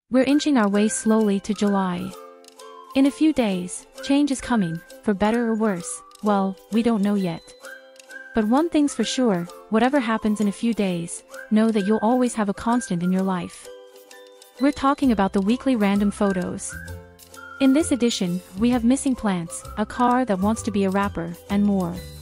We're inching our way slowly to July. In a few days, change is coming, for better or worse. Well, we don't know yet. But one thing's for sure, whatever happens in a few days, know that you'll always have a constant in your life. We're talking about the weekly random photos. In this edition, we have missing plants, a car that wants to be a rapper, and more.